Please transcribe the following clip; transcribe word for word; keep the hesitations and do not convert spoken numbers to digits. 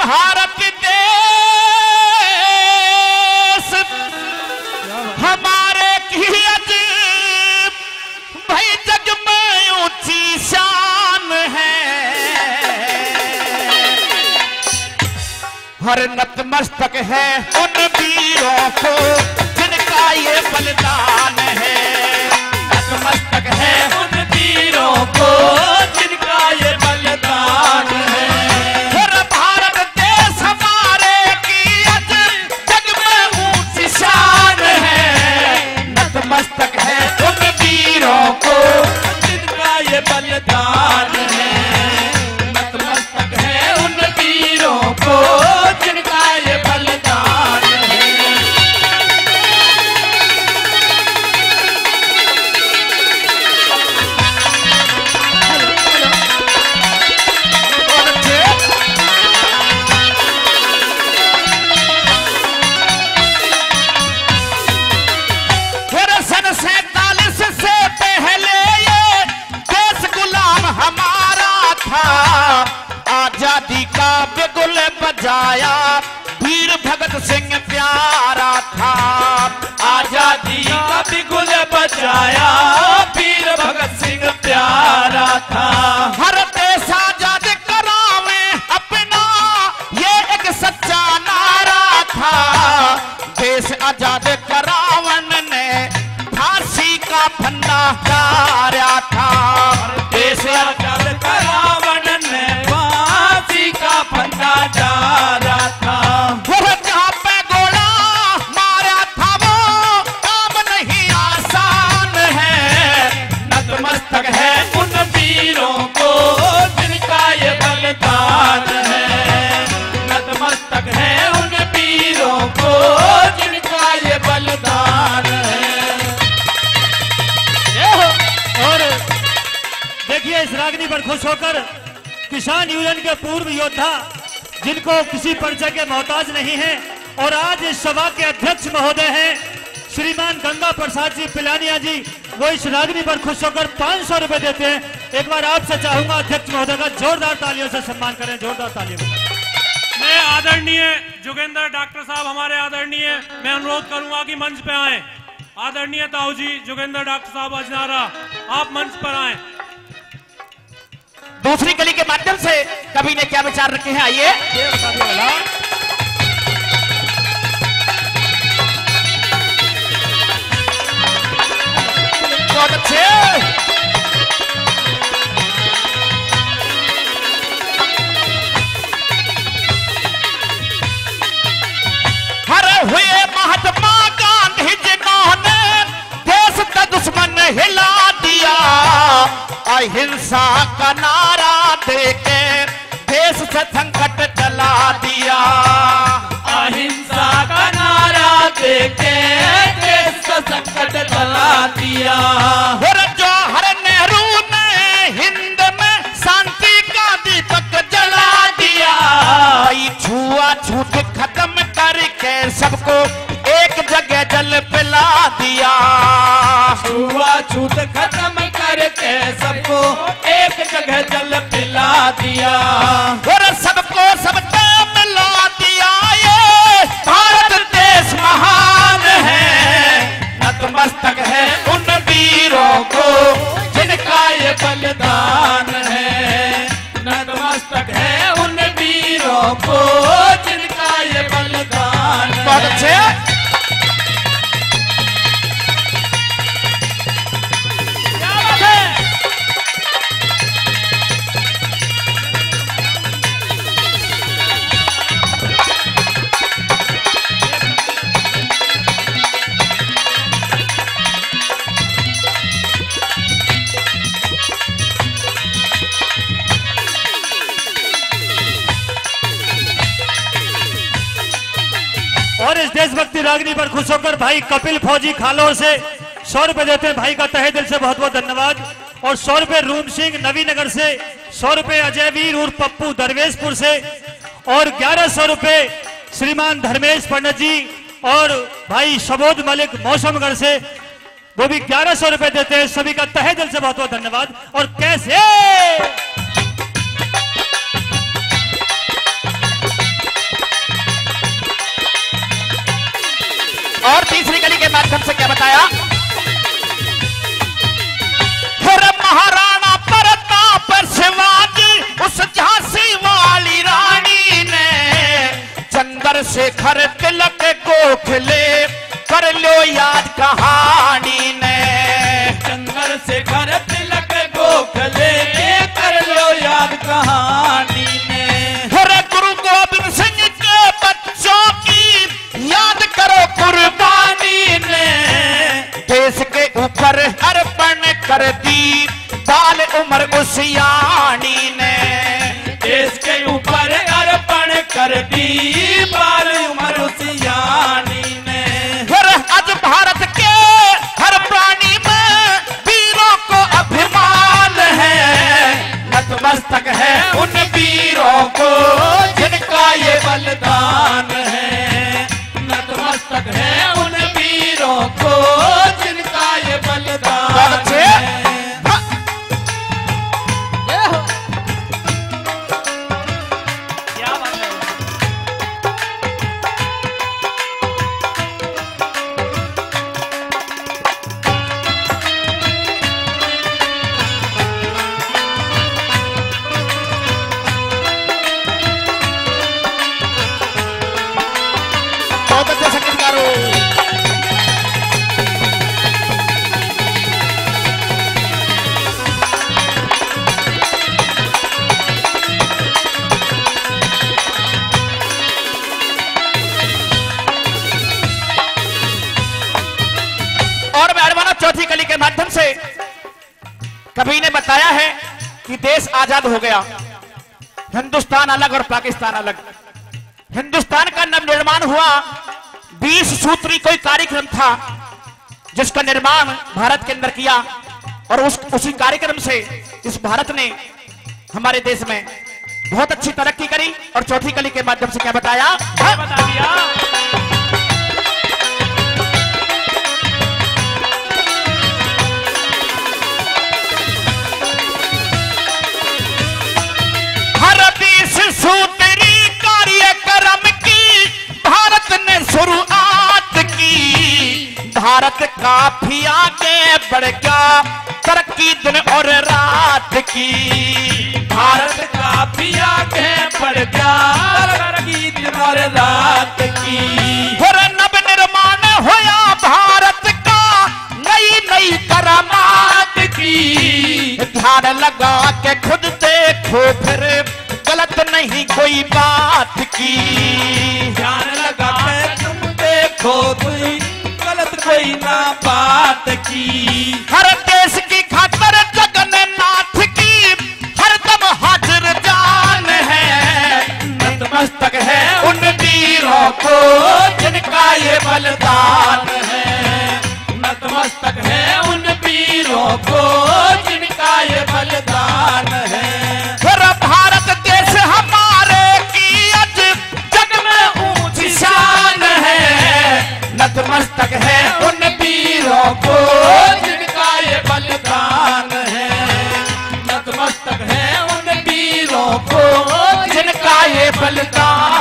भारत देश हमारे की अजीब भाई जग में ऊंची शान है। हर नतमस्तक है उन वीरों को जिनका ये बलिदान है। नतमस्तक है उन वीरों को जिनका ये बलिदान है। हर भारत देश हमारे की अजीब जग में ऊंची शान है। नतमस्तक है उन वीरों को जिनका ये बलिदान है। नतमस्तक है उन वीरों को जिनका ये बलिदान है। फिर सन सैतालीस से पहले ये देश गुलाम हमारा था। आजादी का बिगुल बजाया वीर भगत सिंह प्यारा था। आजादी का बिगुल बजाया वीर भगत सिंह प्यारा था। हर देश आजाद करावे अपना ये एक सच्चा नारा था। देश आजाद करावन ने फांसी का फंदा डारा था। देश आजाद करावन ने फांसी का फंदा डारा था। वो जहाँ पे गोला मारा था वो काम नहीं आसान है। नतमस्तक है उन वीरों को जिनका ये बलिदान है। नतमस्तक है उन वीरों को जिनका ये बलिदान है। और देखिए इस रागनी पर खुश होकर किसान यूनियन के पूर्व योद्धा जिनको किसी परिचय के मोहताज नहीं है और आज इस सभा के अध्यक्ष महोदय हैं श्रीमान गंगा प्रसाद जी पिलानिया जी, वो इस रागनी पर खुश होकर पांच सौ रुपए देते हैं। एक बार आपसे चाहूंगा अध्यक्ष महोदय का जोरदार तालियों से सम्मान करें, जोरदार तालियों से। मैं आदरणीय जोगेंद्र डॉक्टर साहब हमारे आदरणीय मैं अनुरोध करूंगा कि मंच पे आए। आदरणीय ताऊ जी जोगेंद्र डॉक्टर साहब अजनारा आप मंच पर आए। दूसरी कली के माध्यम से कवि ने क्या विचार रखे हैं, आइए ये बता दो वाला। बहुत अच्छे। हर हुए महात्मा गांधी जिन्होंने देश का दुश्मन हिला दिया। अहिंसा का नारा देके देश से संकट जला दिया। अहिंसा का नारा देके देश से संकट जला दिया। और जवाहर नेहरू ने हिंद में शांति का दीपक जला दिया। छुआछूत खत्म करके सबको एक जगह जल पिला दिया। छुआछूत खत्म करके सबको एक जगह जल पिला दिया। और सबको सबसे मिला दिया। ये भारत देश महान है। नतमस्तक है उन वीरों को जिनका ये बलिदान है। नतमस्तक है उन वीरों को जिनका ये बलिदान है। बहुत अच्छे। और इस देशभक्ति रागनी पर खुश होकर भाई कपिल फौजी खालोर से सौ रुपए देते हैं। भाई का तहे दिल से बहुत बहुत धन्यवाद। और सौ रुपए रूम सिंह नवीनगर से, सौ रुपए अजय वीर उर्फ पप्पू दरवेशपुर से और ग्यारह सौ रुपए श्रीमान धर्मेश पंडित जी और भाई सबोध मलिक मौसमगढ़ से, वो भी ग्यारह सौ रुपए देते हैं। सभी का तहे दिल से बहुत बहुत धन्यवाद। और कैसे और तीसरी कली के माध्यम से क्या बताया? फिर महाराणा प्रताप शिवाजी उस झांसी वाली रानी ने चंद्रशेखर तिलक गोखले कर लो याद कहानी ने। चंद्रशेखर तिलक गोखले कर लो याद कहानी ने। फिर गुरु गोविंद सिंह के बच्चों की याद करो कुर्बानी ने। देश के ऊपर अर्पण कर दी बाल उम्र उस यानी ने। देश के ऊपर अर्पण कर दी बाल उम्र उस यानी ने। फिर आज भारत के हर प्राणी में वीरों को अभिमान है। नतमस्तक है उन वीरों को जिनका ये बलिदान है। नतमस्तक है उन वीरों को जिनका ये बलिदान है। चौथी कली के माध्यम से कवि ने बताया है कि देश आजाद हो गया, हिंदुस्तान अलग और पाकिस्तान अलग। हिंदुस्तान का नवनिर्माण हुआ, बीस सूत्री कोई कार्यक्रम था जिसका निर्माण भारत के अंदर किया और उस उसी कार्यक्रम से इस भारत ने हमारे देश में बहुत अच्छी तरक्की करी। और चौथी कली के माध्यम से क्या बताया? क्या बता दिया? सूत्री कार्यक्रम की भारत ने शुरुआत की। भारत काफी आगे बढ़ गया, तरक्की दिन और रात की। भारत काफी आगे बढ़ गया, तरक्की दिन और रात की। फिर नव निर्माण होया भारत का, नई नई करामात की। ध्यान लगा के खुद देखो फिर गलत नहीं कोई बात की। ध्यान लगा के तुम देखो कोई गलत कोई ना बात की। हर देश की खातर जगन्नाथ की हरदम हाजिर जान है। नतमस्तक है उन वीरों को जिनका ये बलिदान है। नतमस्तक है उन वीरों को जिनका ये बलिदान है। फिर भारत देश हमारे की आज जग में ऊंची शान है। नतमस्तक है उन वीरों को जिनका ये बलिदान है। नतमस्तक है उन वीरों को जिनका ये बलिदान